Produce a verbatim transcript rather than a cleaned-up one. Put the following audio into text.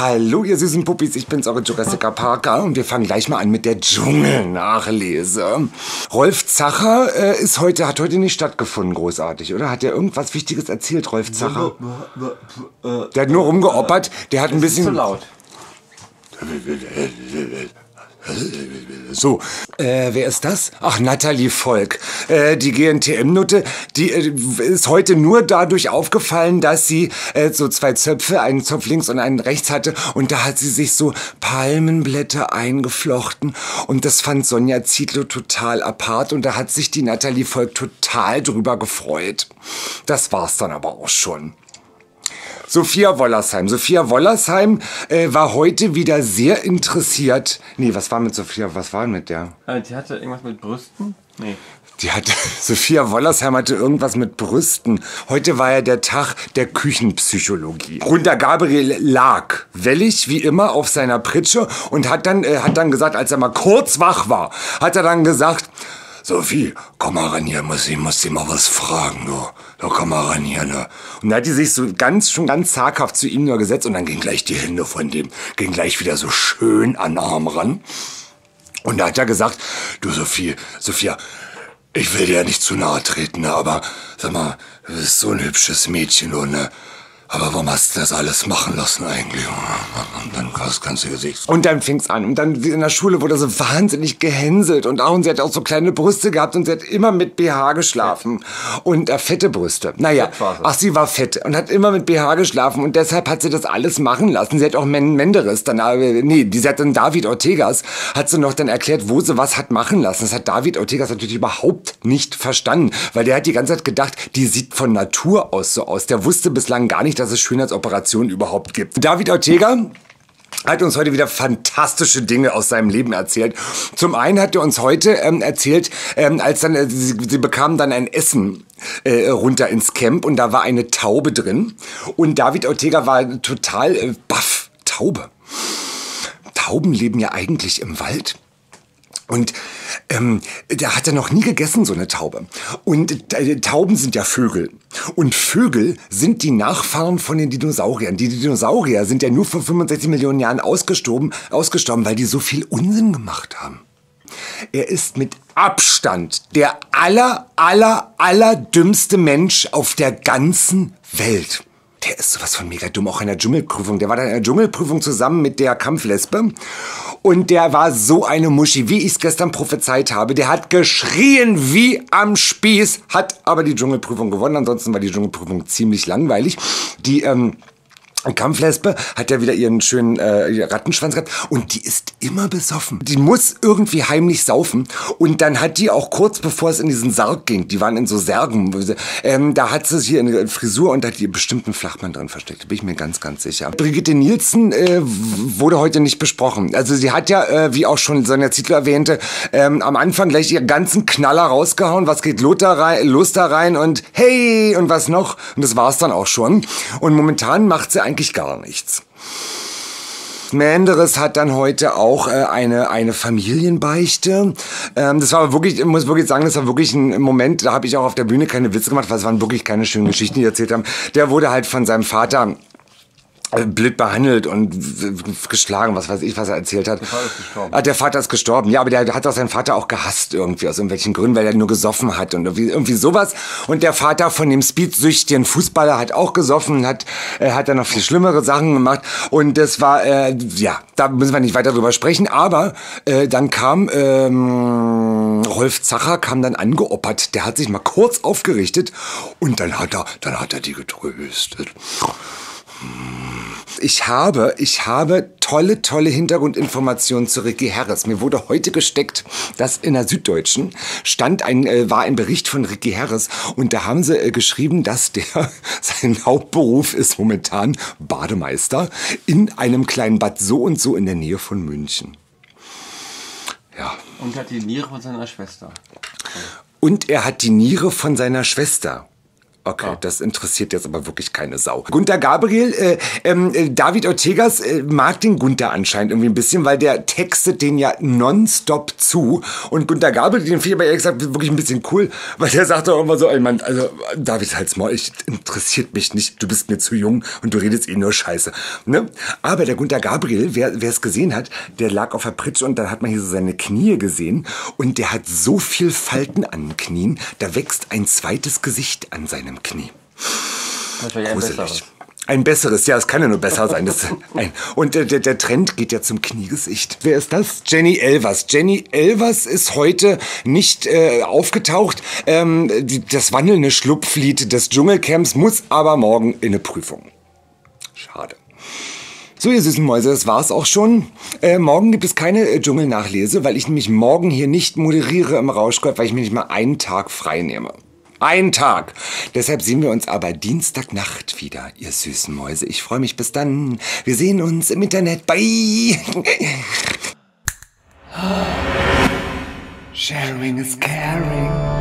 Hallo, ihr süßen Puppis, ich bin's, eure Jurassica Parker und wir fangen gleich mal an mit der Dschungelnachlese. Rolf Zacher äh, ist heute, hat heute nicht stattgefunden, großartig, oder? Hat der irgendwas Wichtiges erzählt, Rolf Zacher? Der hat nur rumgeoppert, der hat ein bisschen... Zu laut. So, äh, wer ist das? Ach, Natalie Volk. Äh, die G N T M-Nutte, die äh, ist heute nur dadurch aufgefallen, dass sie äh, so zwei Zöpfe, einen Zopf links und einen rechts hatte. Und da hat sie sich so Palmenblätter eingeflochten. Und das fand Sonja Zietlow total apart. Und da hat sich die Natalie Volk total drüber gefreut. Das war's dann aber auch schon. Sophia Wollersheim. Sophia Wollersheim äh, war heute wieder sehr interessiert. Nee, was war mit Sophia? Was war mit der? Äh, die hatte irgendwas mit Brüsten? Nee. Die hatte, Sophia Wollersheim hatte irgendwas mit Brüsten. Heute war ja der Tag der Küchenpsychologie. Runter Gabriel lag wellig wie immer auf seiner Pritsche und hat dann, äh, hat dann gesagt, als er mal kurz wach war, hat er dann gesagt, Sophie, komm mal ran hier, muss ich muss dir mal was fragen, du. Da komm mal ran hier, ne. Und da hat die sich so ganz, schon ganz zaghaft zu ihm nur gesetzt und dann gingen gleich die Hände von dem, gingen gleich wieder so schön an den Arm ran. Und da hat er gesagt, du Sophie, Sophia, ich will dir ja nicht zu nahe treten, ne, aber sag mal, du bist so ein hübsches Mädchen, du, ne. Aber warum hast du das alles machen lassen eigentlich? Und dann das ganze Gesicht. Und dann fing's an. Und dann in der Schule wurde sie wahnsinnig gehänselt. Und auch, und sie hat auch so kleine Brüste gehabt und sie hat immer mit B H geschlafen. Und äh, fette Brüste. Naja, ach, sie war fett und hat immer mit B H geschlafen. Und deshalb hat sie das alles machen lassen. Sie hat auch Men Menderes, dann, äh, nee, die hat dann David Ortegas, hat sie noch dann erklärt, wo sie was hat machen lassen. Das hat David Ortegas natürlich überhaupt nicht verstanden. Weil der hat die ganze Zeit gedacht, die sieht von Natur aus so aus. Der wusste bislang gar nicht, dass es Schönheitsoperationen überhaupt gibt. David Ortega hat uns heute wieder fantastische Dinge aus seinem Leben erzählt. Zum einen hat er uns heute ähm, erzählt, ähm, als dann äh, sie, sie bekamen dann ein Essen äh, runter ins Camp und da war eine Taube drin und David Ortega war total äh, baff. Taube. Tauben leben ja eigentlich im Wald. Und ähm, da hat er noch nie gegessen, so eine Taube. Und äh, Tauben sind ja Vögel. Und Vögel sind die Nachfahren von den Dinosauriern. Die Dinosaurier sind ja nur vor fünfundsechzig Millionen Jahren ausgestorben, ausgestorben, weil die so viel Unsinn gemacht haben. Er ist mit Abstand der aller, aller, aller dümmste Mensch auf der ganzen Welt. Der ist sowas von mega dumm, auch in der Dschungelprüfung. Der war da in der Dschungelprüfung zusammen mit der Kampflesbe. Und der war so eine Muschi, wie ich es gestern prophezeit habe. Der hat geschrien wie am Spieß, hat aber die Dschungelprüfung gewonnen. Ansonsten war die Dschungelprüfung ziemlich langweilig. Die, ähm... Kampflesbe hat ja wieder ihren schönen äh, Rattenschwanz gehabt und die ist immer besoffen. Die muss irgendwie heimlich saufen und dann hat die auch kurz bevor es in diesen Sarg ging, die waren in so Särgen, ähm, da hat sie hier eine Frisur und da hat die bestimmt einen Flachmann drin versteckt, da bin ich mir ganz, ganz sicher. Brigitte Nielsen äh, wurde heute nicht besprochen. Also sie hat ja, äh, wie auch schon Sonja Zietlow erwähnte, ähm, am Anfang gleich ihren ganzen Knaller rausgehauen, was geht los da rein, los da rein und hey und was noch und das war's dann auch schon. Und momentan macht sie eigentlich gar nichts. Menderes hat dann heute auch äh, eine eine Familienbeichte. Ähm, das war wirklich, ich muss wirklich sagen, das war wirklich ein Moment, da habe ich auch auf der Bühne keine Witze gemacht, weil es waren wirklich keine schönen Geschichten, die erzählt haben. Der wurde halt von seinem Vater blöd behandelt und geschlagen, was weiß ich, was er erzählt hat. Der Vater ist gestorben. Ah, der Vater ist gestorben, ja, aber der hat auch seinen Vater auch gehasst irgendwie, aus irgendwelchen Gründen, weil er nur gesoffen hat und irgendwie, irgendwie sowas. Und der Vater von dem speedsüchtigen Fußballer hat auch gesoffen, hat, äh, hat dann noch viel schlimmere Sachen gemacht und das war, äh, ja, da müssen wir nicht weiter drüber sprechen, aber äh, dann kam ähm, Rolf Zacher, kam dann angeoppert, der hat sich mal kurz aufgerichtet und dann hat er, dann hat er die getröstet. Ich habe, ich habe tolle, tolle Hintergrundinformationen zu Ricky Harris. Mir wurde heute gesteckt, dass in der Süddeutschen stand ein, äh, war ein Bericht von Ricky Harris und da haben sie äh, geschrieben, dass der, sein Hauptberuf ist momentan Bademeister in einem kleinen Bad so und so in der Nähe von München. Ja. Und hat die Niere von seiner Schwester. Und er hat die Niere von seiner Schwester. Okay, ja. Das interessiert jetzt aber wirklich keine Sau. Gunter Gabriel, äh, äh, David Ortegas äh, mag den Gunter anscheinend irgendwie ein bisschen, weil der textet den ja nonstop zu. Und Gunter Gabriel, den finde ich aber ehrlich gesagt wirklich ein bisschen cool, weil der sagt doch immer so, ey Mann, also David, halt's Maul, ich, interessiert mich nicht, du bist mir zu jung und du redest eh nur Scheiße. Ne? Aber der Gunter Gabriel, wer es gesehen hat, der lag auf der Pritsche und dann hat man hier so seine Knie gesehen und der hat so viel Falten an den Knien, da wächst ein zweites Gesicht an seinem Knie. Natürlich ein besseres. Ein besseres, ja, es kann ja nur besser sein. Das, ein, und der, der, der Trend geht ja zum Kniegesicht. Wer ist das? Jenny Elvers. Jenny Elvers ist heute nicht äh, aufgetaucht. Ähm, die, das wandelnde Schlupflied des Dschungelcamps muss aber morgen in eine Prüfung. Schade. So, ihr süßen Mäuse, das war's auch schon. Äh, morgen gibt es keine äh, Dschungelnachlese, weil ich nämlich morgen hier nicht moderiere im Rauschgott, weil ich mir nicht mal einen Tag frei nehme. Ein Tag. Deshalb sehen wir uns aber Dienstagnacht wieder, ihr süßen Mäuse. Ich freue mich. Bis dann. Wir sehen uns im Internet. Bye. Sharing is caring.